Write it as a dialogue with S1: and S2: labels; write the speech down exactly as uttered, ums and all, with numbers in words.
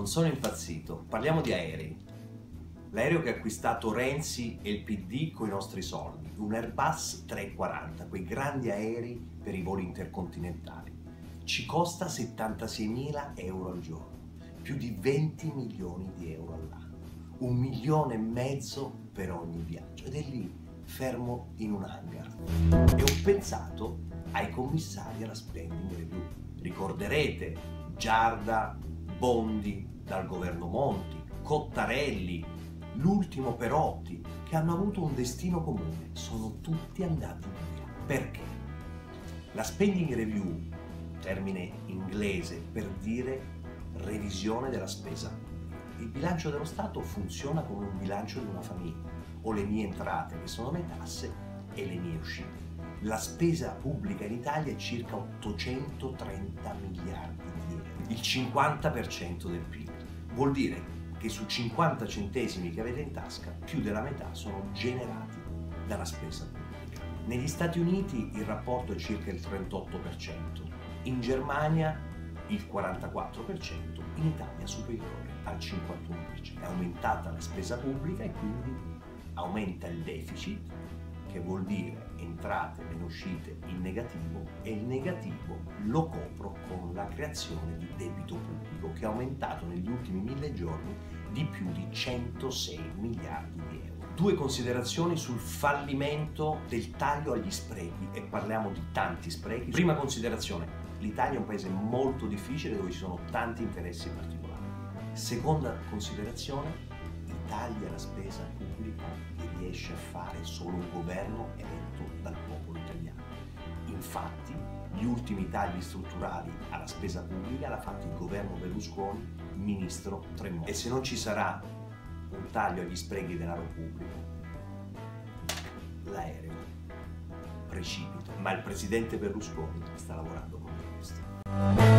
S1: Non sono impazzito, parliamo di aerei. L'aereo che ha acquistato Renzi e il P D con i nostri soldi, un Airbus trecentoquaranta, quei grandi aerei per i voli intercontinentali. Ci costa settantaseimila euro al giorno, più di venti milioni di euro all'anno, un milione e mezzo per ogni viaggio, ed è lì, fermo in un hangar. E ho pensato ai commissari alla spending review. Ricorderete Giarda, Bondi dal governo Monti, Cottarelli, l'ultimo Perotti, che hanno avuto un destino comune, sono tutti andati via. Perché? La spending review, termine inglese per dire revisione della spesa. Il bilancio dello Stato funziona come un bilancio di una famiglia. Ho le mie entrate, che sono le tasse, e le mie uscite. La spesa pubblica in Italia è circa ottocentotrenta miliardi di euro, il cinquanta per cento del P I L. Vuol dire che su cinquanta centesimi che avete in tasca, più della metà sono generati dalla spesa pubblica. Negli Stati Uniti il rapporto è circa il trentotto per cento, in Germania il quarantaquattro per cento, in Italia superiore al cinquantuno per cento. È aumentata la spesa pubblica e quindi aumenta il deficit, che vuol dire entrate meno uscite in negativo, e il negativo lo copro con la creazione di debito pubblico, che è aumentato negli ultimi mille giorni di più di centosei miliardi di euro. Due considerazioni sul fallimento del taglio agli sprechi, e parliamo di tanti sprechi. Prima considerazione: l'Italia è un paese molto difficile dove ci sono tanti interessi particolari. Seconda considerazione: taglia la spesa pubblica che riesce a fare solo un governo eletto dal popolo italiano. Infatti, gli ultimi tagli strutturali alla spesa pubblica l'ha fatto il governo Berlusconi, ministro Tremonti. E se non ci sarà un taglio agli sprechi di denaro pubblico, l'aereo precipita. Ma il presidente Berlusconi sta lavorando con questo.